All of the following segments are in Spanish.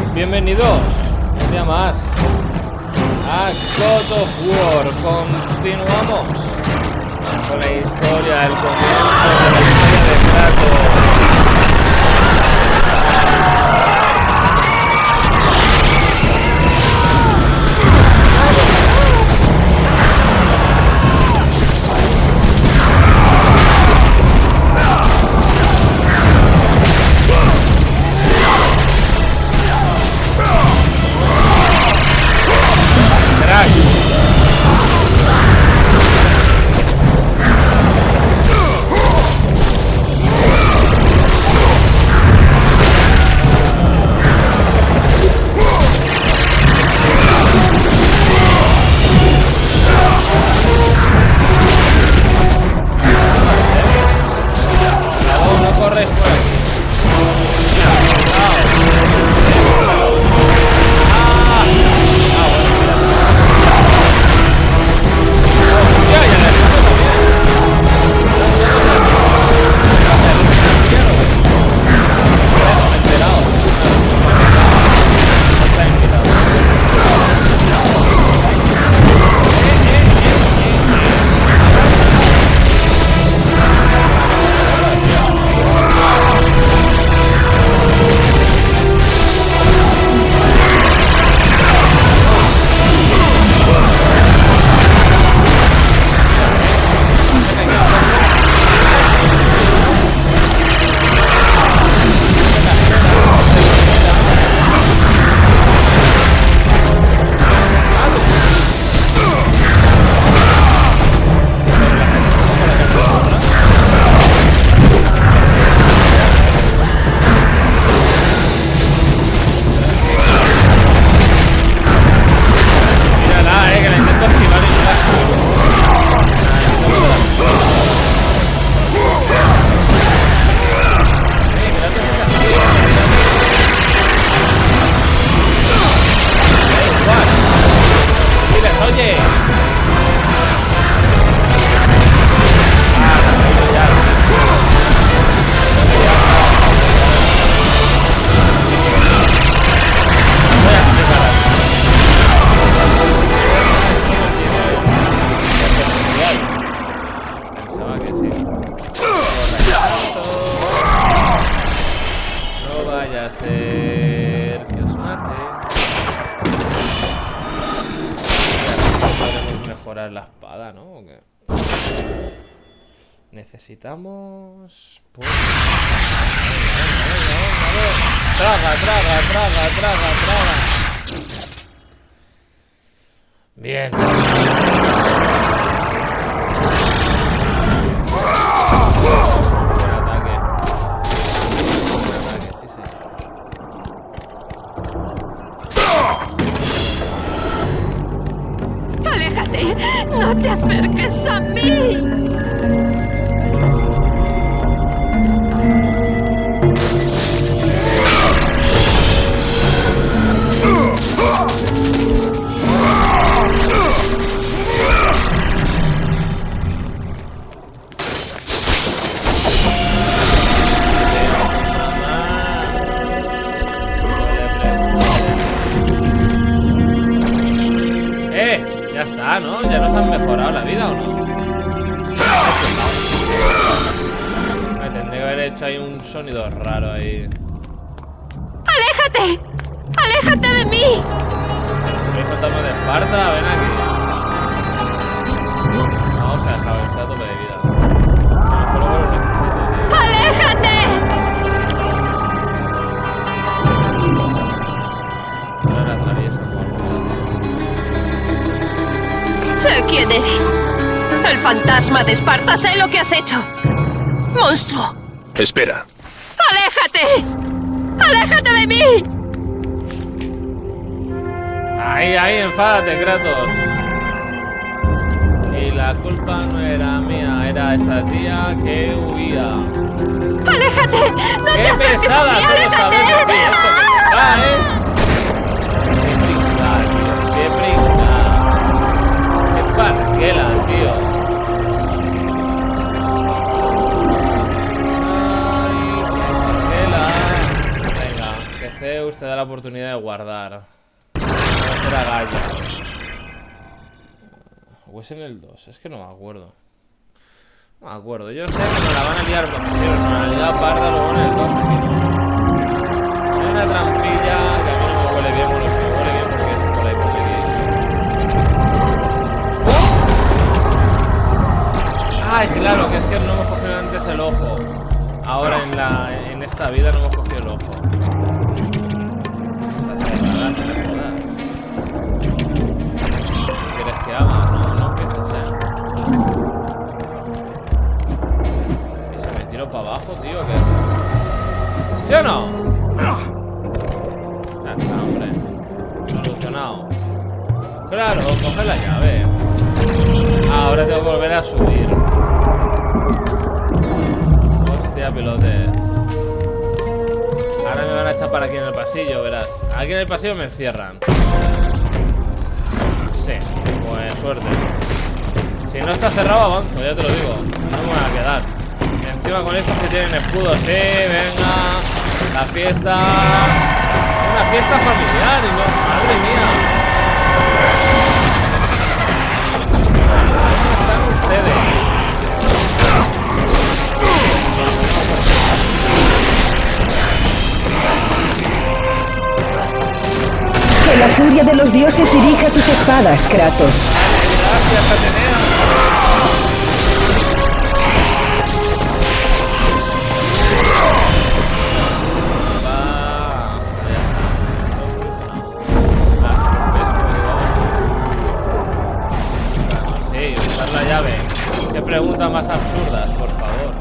Bienvenidos un día más a God of War. Continuamos con la historia, el comienzo de la historia de Kratos. Necesitamos... Traga. Bien. Ataque, sí señor. ¡Aléjate! ¡No te acerques a mí! Ya está, ¿no? ¿Ya nos han mejorado la vida o no? Me tendré que haber hecho ahí un sonido raro ahí. ¡Aléjate! ¡Aléjate de mí! ¿El fantasma de Esparta? Ven aquí. Vamos a dejar este a tope de vida. A lo mejor luego lo necesito, tío. ¡Aléjate! Ahora la atraviesan o algo. Sé quién eres. El fantasma de Esparta, sé lo que has hecho. ¡Monstruo! Espera. ¡Aléjate! ¡Aléjate de mí! Ahí, enfádate, Kratos. Y la culpa no era mía, era esta tía que huía. ¡Aléjate! ¡No te ¡Qué acerques pesada! a mí! Solo sabes decir ¡Aléjate! eso que traes. ¡Qué pringada, tío! ¡Qué pringada! ¡Qué parguela, tío! Zeus te da la oportunidad de guardar. No será Gaia. ¿O es en el 2? Es que no me acuerdo. No me acuerdo. Yo sé que me la van a liar porque sí, me la han liado parda luego en el 2 aquí. Hay una trampilla que a mí no me huele bien, bueno, si me huele bien porque es por ahí por aquí. Ay, claro, que es que no hemos cogido antes el ojo. Ahora en esta vida no hemos cogido el ojo. Estás cerrada, no me jodas. ¿Qué quieres que haga? No empieces, Y se me tiró para abajo, tío, ¿qué? ¿Sí o no? Ya está, hombre. Solucionado. Claro, coge la llave. Ahora tengo que volver a subir. Hostia, pilotes. Ahora me van a chapar aquí en el pasillo, verás. Aquí en el pasillo me encierran. Sí, pues suerte. Si no está cerrado, avanzo, ya te lo digo. No me voy a quedar. Encima con estos que tienen escudos. Sí, venga. La fiesta. Una fiesta familiar y no. Madre mía. ¿Dónde están ustedes? Que la furia de los dioses dirija tus espadas, Kratos. Gracias, Atenea. La llave. Qué preguntas más absurdas, por favor.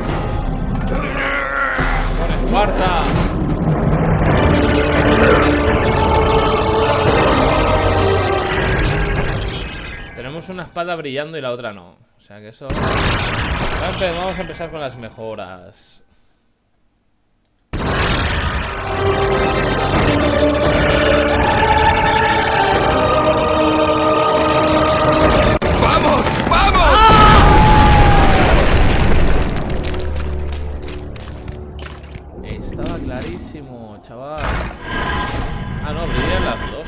¡Por Esparta! Tenemos una espada brillando y la otra no. O sea que eso... Vamos a empezar con las mejoras. Estaba clarísimo, chaval. Ah, no, brillan las dos.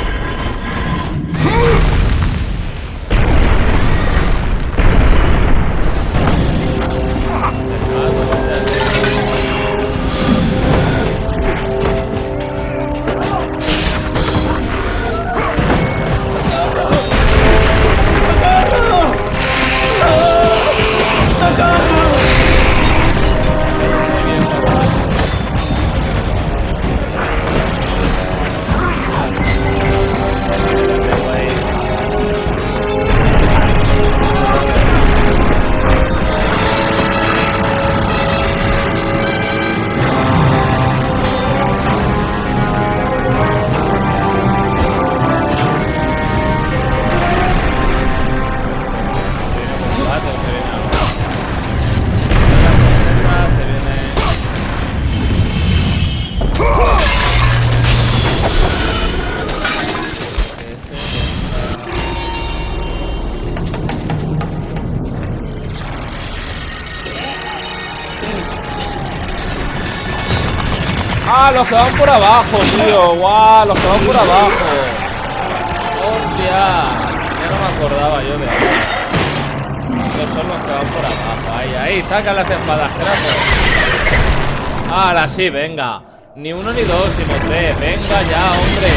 ¡Ah, los que van por abajo, tío! ¡Guau! Los que van por abajo. ¡Hostia! Ya no me acordaba yo de eso. Estos son los que van por abajo. Ahí, ahí, saca las espadas, Kratos. ¡Hala, sí, venga! Ni uno ni dos, sino tres. ¡Venga ya, hombre!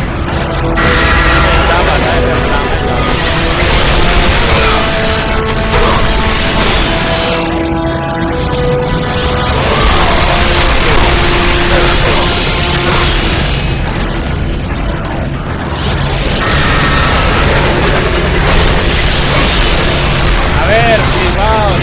A ver, fijaos.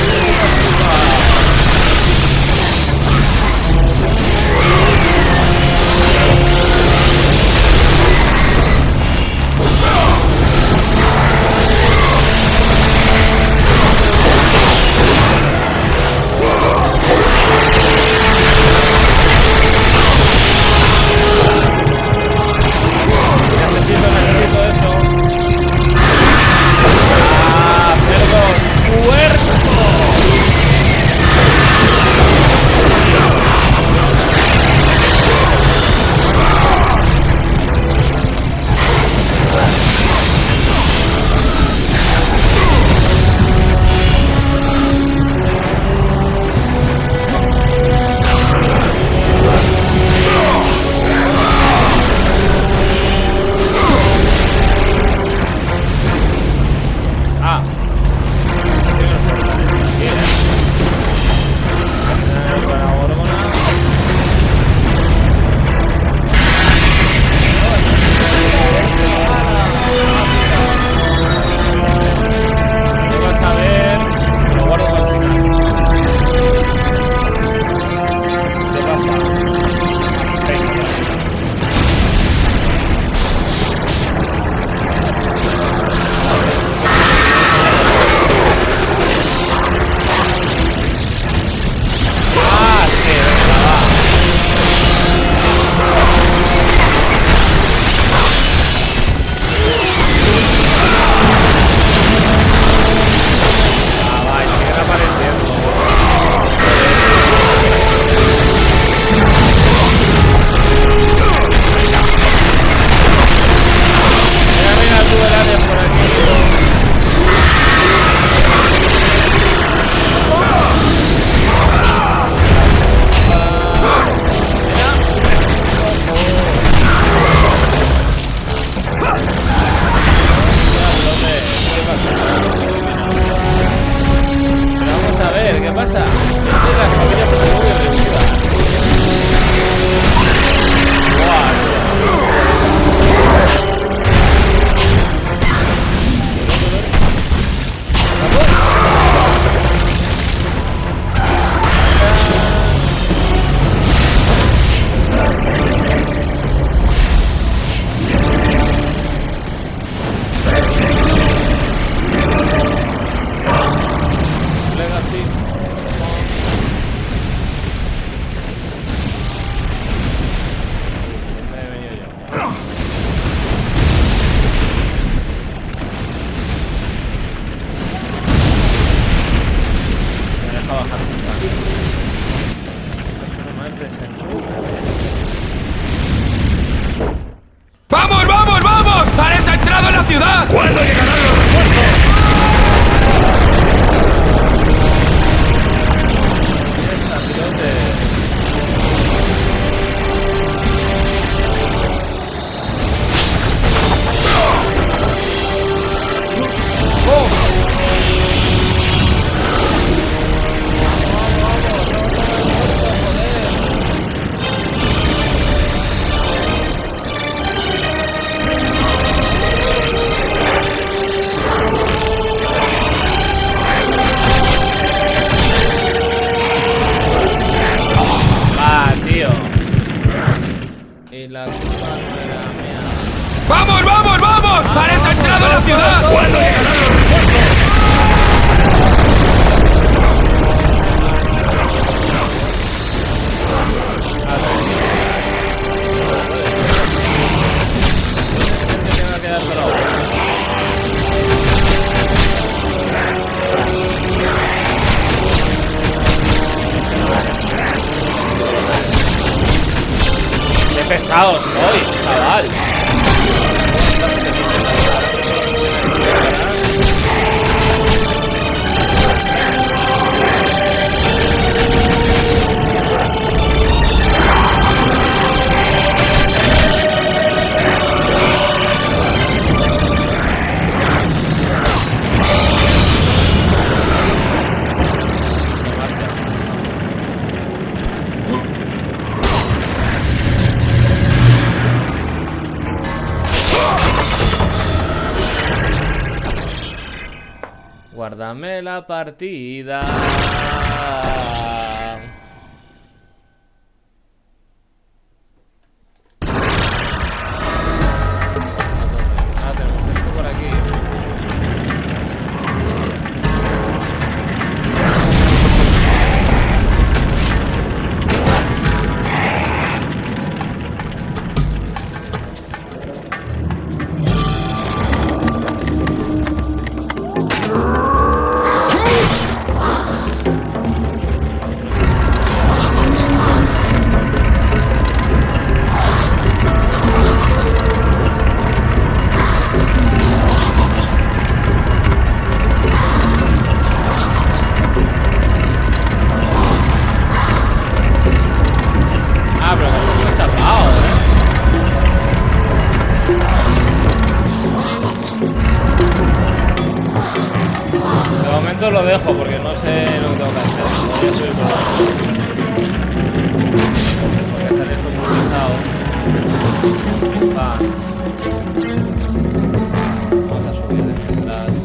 Y la culpa no era mía. ¡Vamos, vamos, vamos! ¡Pared ha entrado en la ciudad! ¿Cuándo llegarán los refuerzos? Tengo que quedar solo. ¡Qué pesado soy, chaval! Guárdame la partida. Ah, tenemos esto por aquí. Lo dejo porque no sé lo que tengo que hacer. Voy a subir por aquí. Porque están estos muy pesados. Mis fans. Vamos a subir de mientras.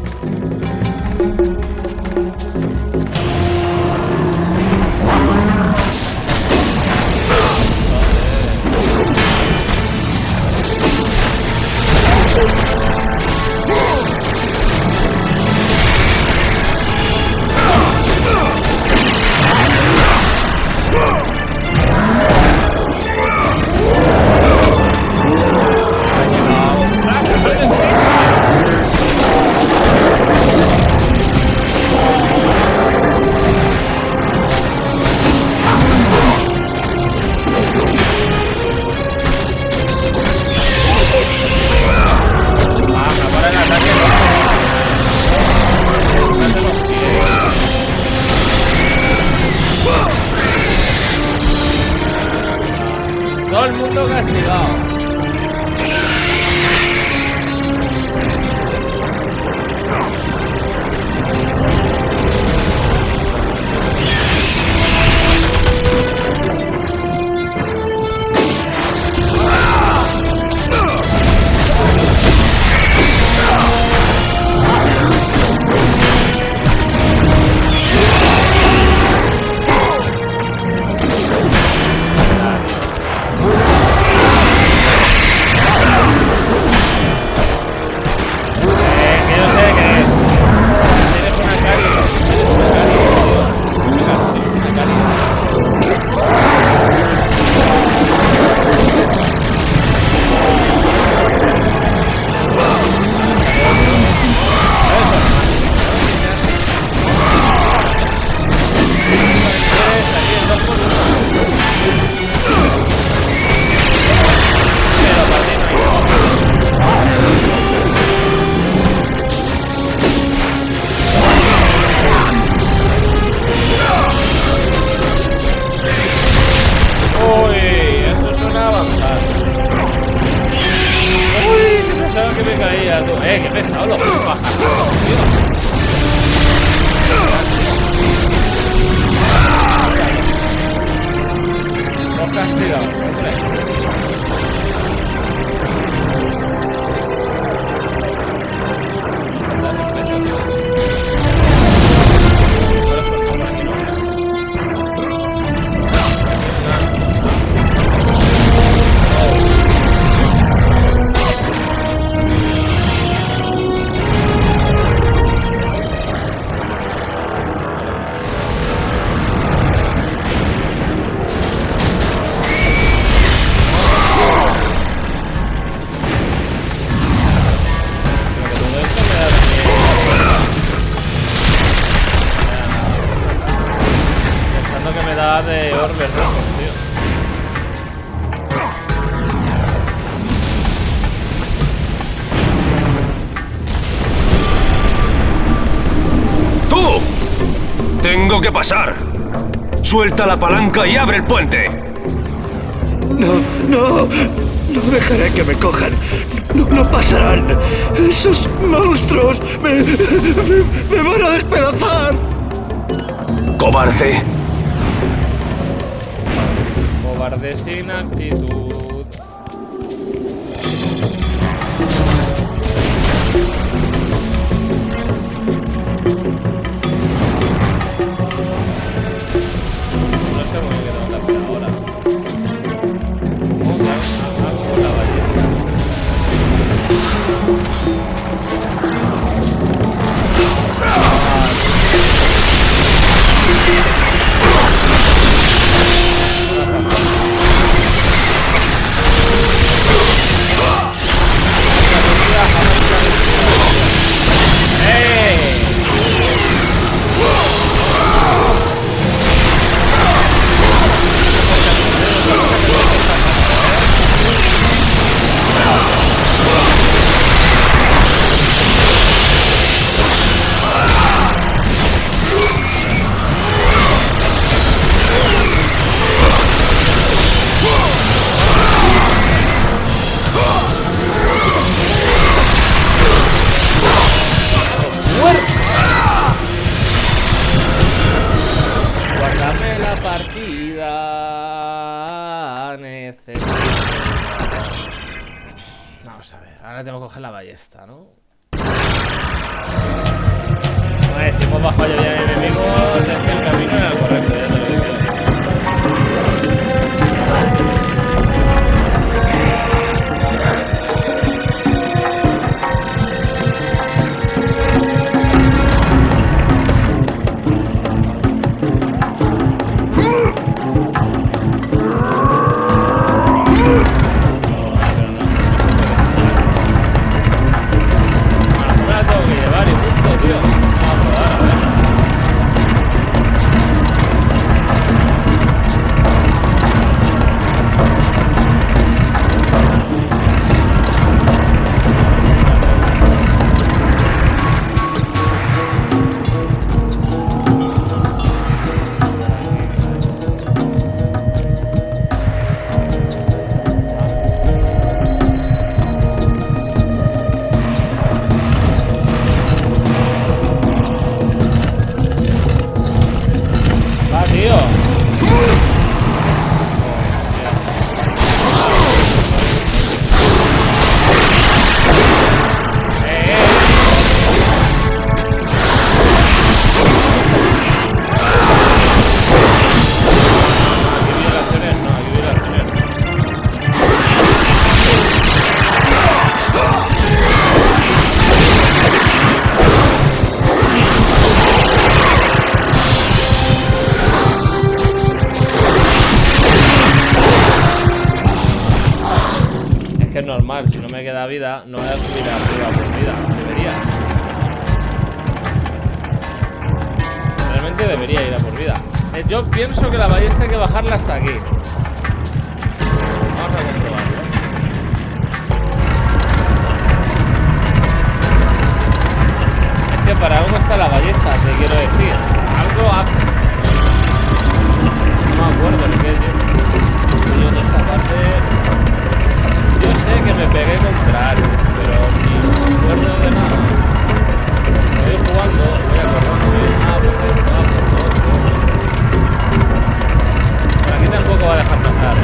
Todo el mundo castigado. Qué pesado lo puedo bajar, tío. Los castigados, hombre. que pasar. Suelta la palanca y abre el puente. No dejaré que me cojan. No pasarán. Esos monstruos me van a despedazar. ¡Cobarde! Cobarde sin actitud. No sé muy bien qué tengo que hacer ahora. Hago la ballesta. Guárdame la partida necesaria. Vamos a ver, ahora tengo que coger la ballesta, ¿no? A ver, si hemos bajado ya bien enemigos, es que el camino era el correcto, ya te lo digo. Normal, si no me queda vida, no voy a subir arriba por vida. Deberías. Realmente debería ir a por vida. Yo pienso que la ballesta hay que bajarla hasta aquí. Vamos a comprobarlo. Es que para algo está la ballesta, te quiero decir. Algo hace. No me acuerdo lo que es. Estoy yo en esta parte. Yo sé que me pegué contra Ares, pero no me acuerdo de nada más. Estoy jugando, voy acordándome. Pues esto, por aquí tampoco va a dejar pasar,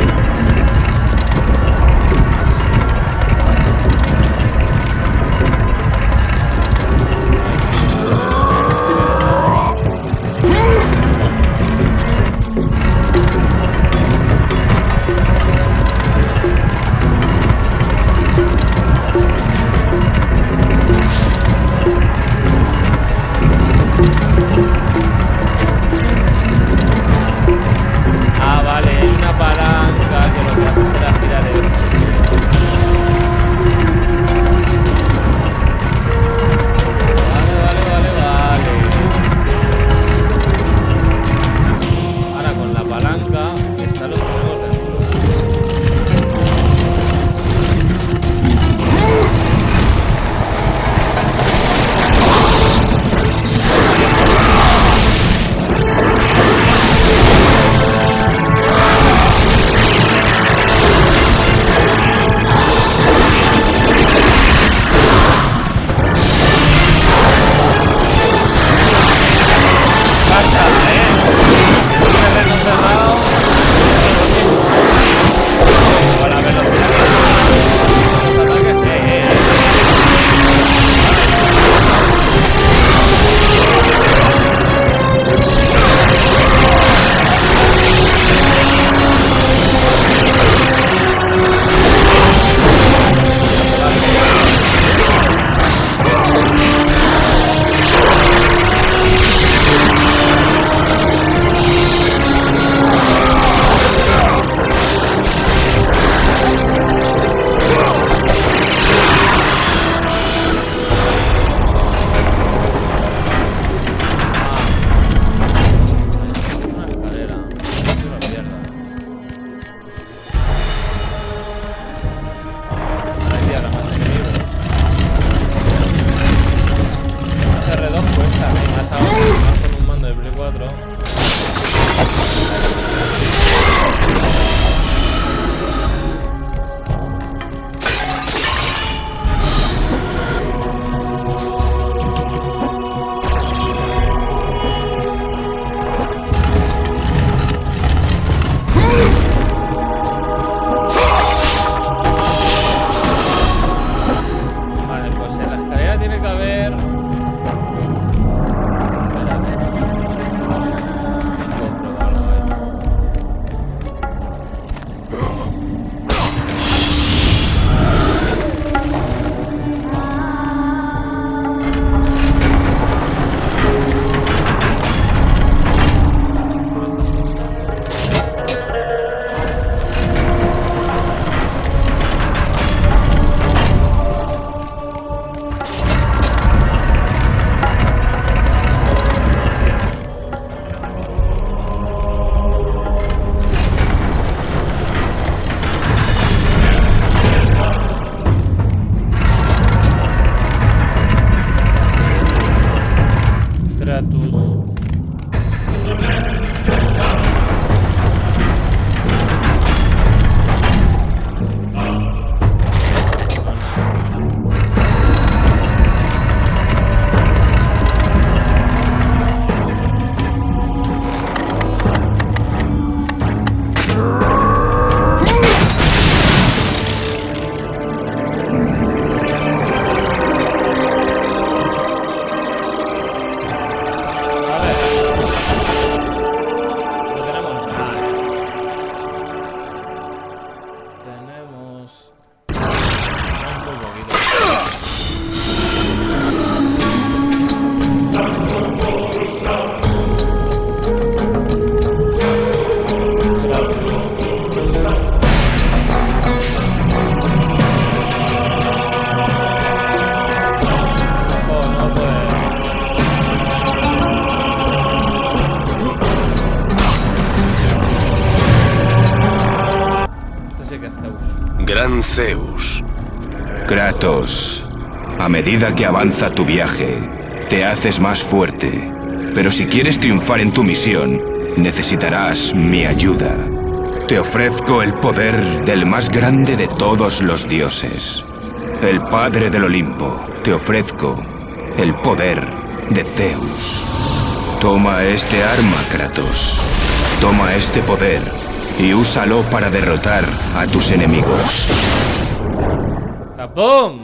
Gran Zeus. Kratos, a medida que avanza tu viaje, te haces más fuerte. Pero si quieres triunfar en tu misión, necesitarás mi ayuda. Te ofrezco el poder del más grande de todos los dioses. El padre del Olimpo. Te ofrezco el poder de Zeus. Toma este arma, Kratos. Toma este poder y úsalo para derrotar a tus enemigos. ¡Capón!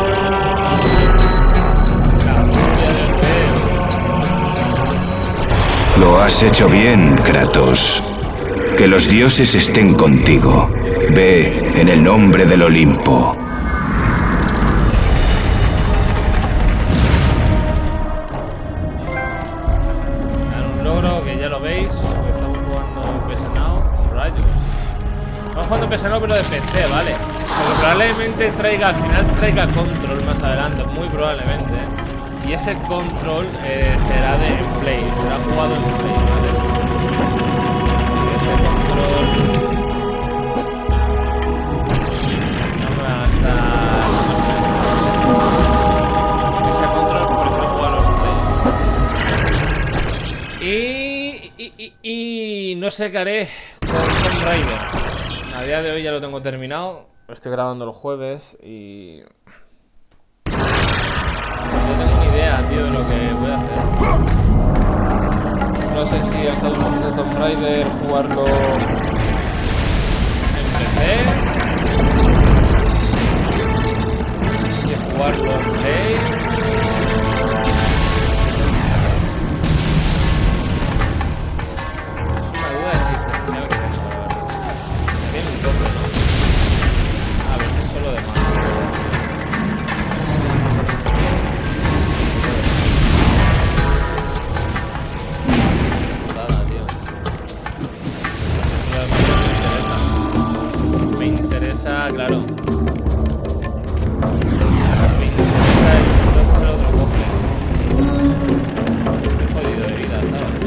Lo has hecho bien, Kratos. Que los dioses estén contigo. Ve en el nombre del Olimpo. Un logro que ya lo veis, porque estamos jugando en PS Now con rayos. Estamos jugando en PS Now pero de PC, ¿vale? Porque probablemente traiga, al final traiga Control más adelante, muy probablemente. Y ese Control será de Play, será jugado en Play, ¿vale? Y ese Control no me va a gastar. Ese Control prefiero jugarlo en Play. Y no sé qué haré con Tomb Raider. A día de hoy ya lo tengo terminado. Lo estoy grabando el jueves y no tengo ni idea, tío, de lo que voy a hacer. No sé si el Shadow of the Tomb Raider jugarlo en PC, si jugarlo en Play. Es una duda existencial que tengo, la verdad. Tiene un toque, ¿no? A veces solo de mano. Me interesa, claro. Me interesa entonces el otro cofre. Estoy jodido de vida, ¿sabes?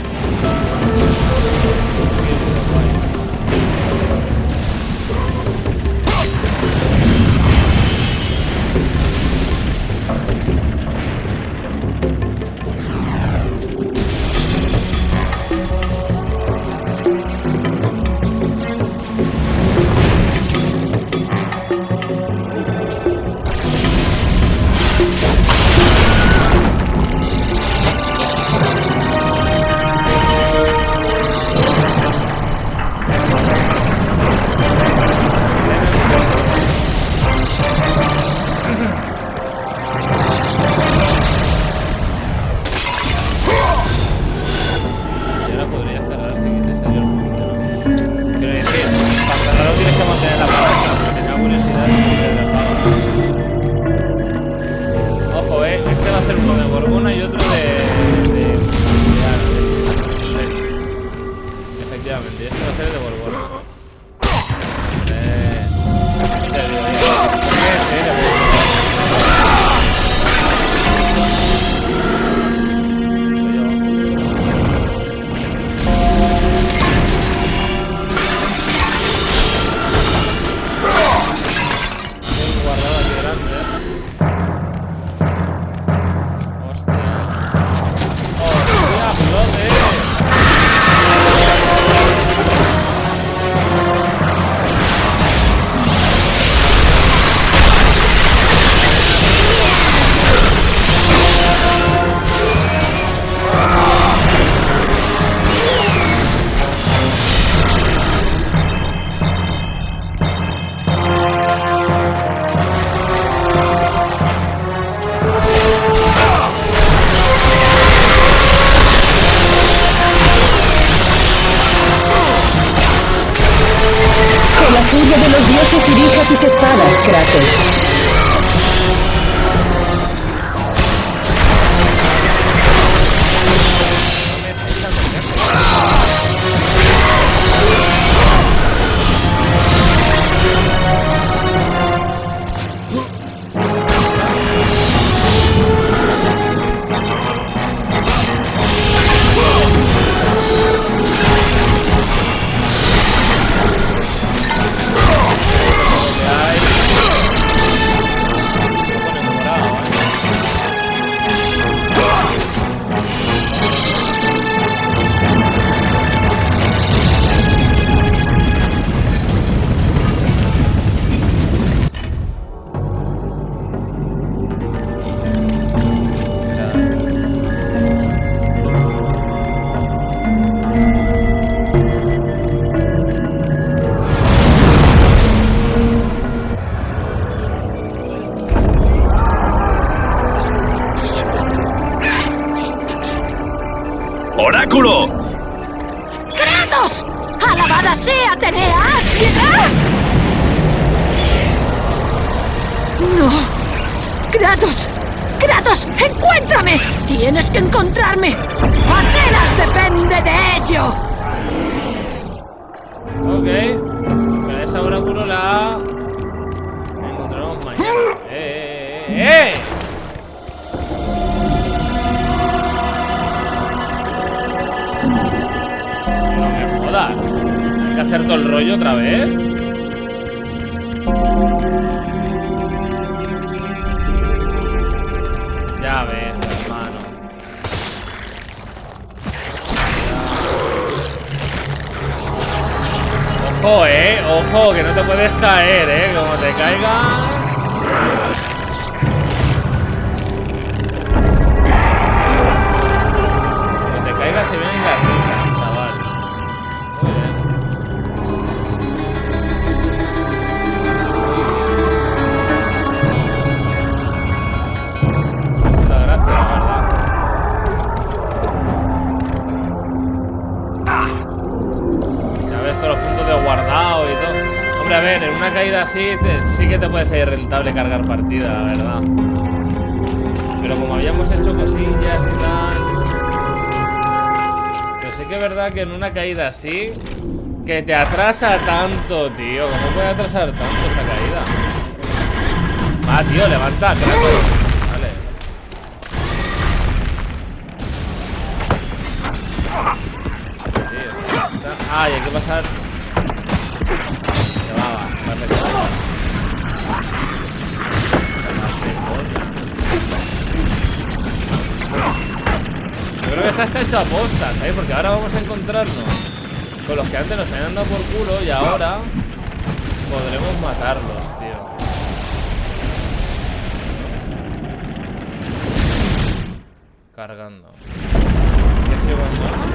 tus espadas, Kratos. ¡Kratos! ¡Kratos! ¡Encuéntrame! ¡Tienes que encontrarme! ¡Atenas depende de ello! Ok. Pero esa oráculo la encontraremos mañana. ¡Eh! No me jodas. Hay que hacer todo el rollo otra vez. Ya ves, hermano. Ojo, que no te puedes caer, como te caigas. Como te caigas se vienen las risas, chaval. Muy bien. Muchas gracias, la verdad. Ya ves todos los puntos de guardado y todo. Hombre, a ver, en una caída así sí que te puede ser rentable cargar partida, la verdad. Pero como habíamos hecho cosillas y tal. Pero sí que es verdad que en una caída así que te atrasa tanto, tío. ¿Cómo puede atrasar tanto esa caída? Va, tío, levanta, Kratos. Vale. Sí, o sea, está... Ah, y hay que pasar. Que va, vale, que va. Yo creo que esta está hecho a posta, ¿sabes? Porque ahora vamos a encontrarnos con los que antes nos habían dado por culo y ahora podremos matarlos, tío. Cargando. ¿Qué sigo cuando?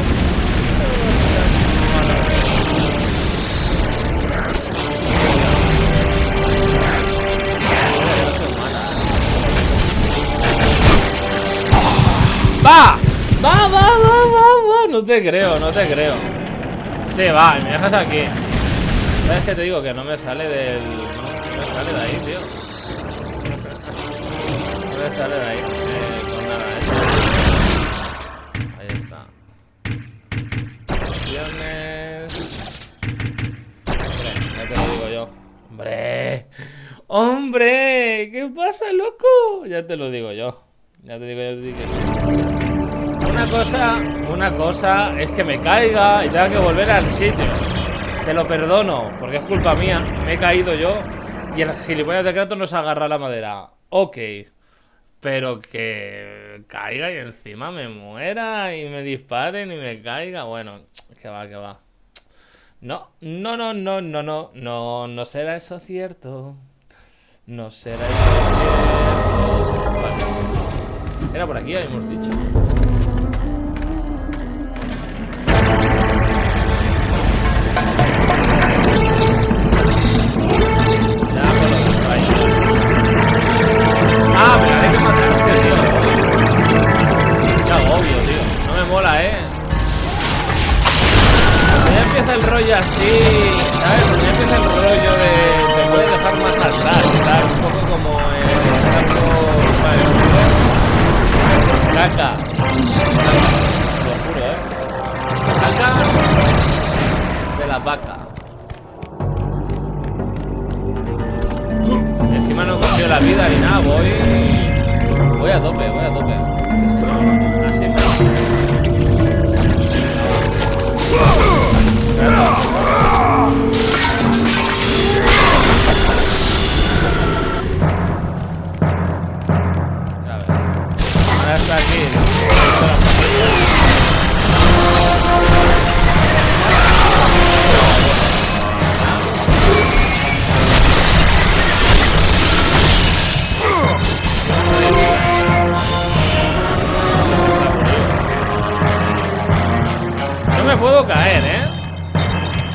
¡Va! ¡Va! No te creo, no te creo. Sí, va, y me dejas aquí. ¿Sabes qué te digo? Que no me sale del... No me sale de ahí, tío. No me sale de ahí. Con nada, Ahí está. Opciones... Hombre, ya te lo digo yo. ¡Hombre! ¿Qué pasa, loco? Ya te lo digo yo. Ya te digo yo. Una cosa es que me caiga y tenga que volver al sitio. Te lo perdono, porque es culpa mía. Me he caído yo y el gilipollas de Kratos nos agarra la madera. Ok. Pero que caiga y encima me muera y me disparen y me caiga. Bueno, que va. No será eso cierto. No será eso cierto. Vale. Era por aquí, habíamos dicho. Ah, pero hay que matarse, tío. Qué agobio, tío. No me mola, Cuando ya empieza el rollo así, ¿sabes? Cuando ya empieza el rollo de... Te puedes dejar más atrás, ¿sabes? Un poco como el ejemplo... Caca. Te lo juro, Caca de la vaca. Encima no he cogido la vida ni nada, voy a tope. Sí, señor. Así me ya ves. Ahora está aquí. No me puedo caer,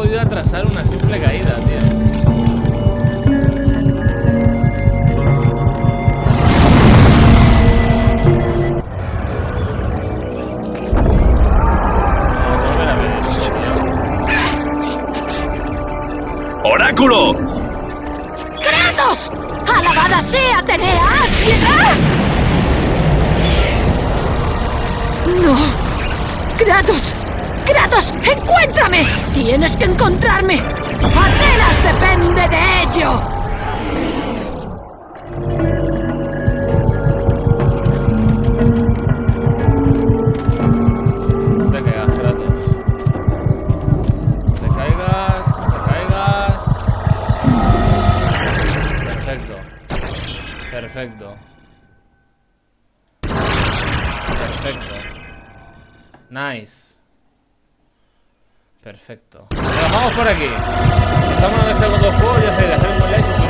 podido atrasar una simple caída, tío. ¡Oráculo! ¡Kratos! ¡Alabada sea Atenea! ¡Ah! ¡No! ¡Kratos! ¡Kratos! ¡Encuéntrame! ¡Tienes que encontrarme! ¡Atenas depende de ello! No te caigas, Kratos. No te caigas, no te caigas. Perfecto. Perfecto. Perfecto. Nice. Perfecto. Nos vamos por aquí. Estamos en este God of War, ya sabéis, dejar un buen like,